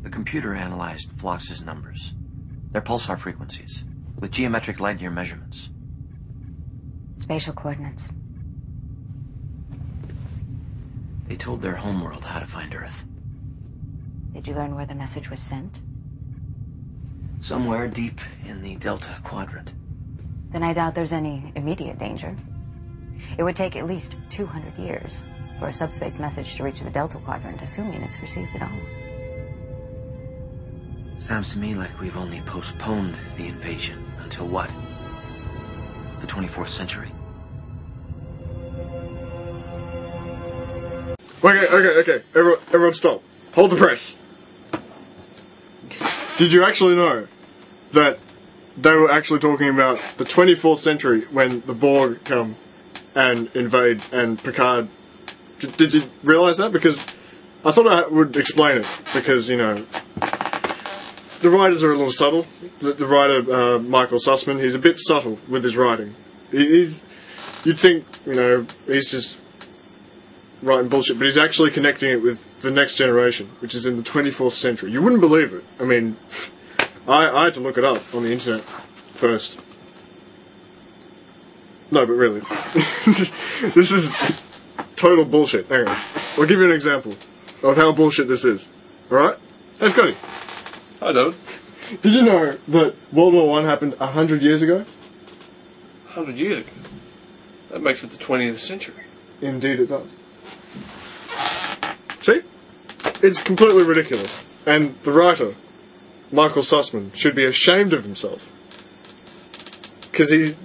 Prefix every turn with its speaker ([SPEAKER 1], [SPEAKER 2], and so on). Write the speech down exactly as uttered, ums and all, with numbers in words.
[SPEAKER 1] The computer analyzed Phlox's numbers, their pulsar frequencies, with geometric light-year measurements.
[SPEAKER 2] Spatial coordinates.
[SPEAKER 1] They told their homeworld how to find Earth.
[SPEAKER 2] Did you learn where the message was sent?
[SPEAKER 1] Somewhere deep in the Delta Quadrant.
[SPEAKER 2] Then I doubt there's any immediate danger. It would take at least two hundred years for a subspace message to reach the Delta Quadrant, assuming it's received at all.
[SPEAKER 1] Sounds to me like we've only postponed the invasion until what? The twenty-fourth century.
[SPEAKER 3] Okay, okay, okay. Everyone, everyone stop. Hold the press. Did you actually know that they were actually talking about the twenty-fourth century when the Borg come and invade and Picard... Did, did you realise that? Because I thought I would explain it, because, you know, the writers are a little subtle. The, the writer, uh, Michael Sussman, he's a bit subtle with his writing. He, he's... You'd think, you know, he's just writing bullshit, but he's actually connecting it with the next generation, which is in the twenty-fourth century. You wouldn't believe it. I mean, I, I had to look it up on the internet first. No, but really. This is total bullshit. Hang on. I'll give you an example of how bullshit this is. Alright? Hey, Scotty.
[SPEAKER 4] I don't.
[SPEAKER 3] Did you know that World War One happened a hundred years ago?
[SPEAKER 4] A hundred years ago? That makes it the twentieth century.
[SPEAKER 3] Indeed it does. See? It's completely ridiculous. And the writer, Michael Sussman, should be ashamed of himself. Because he's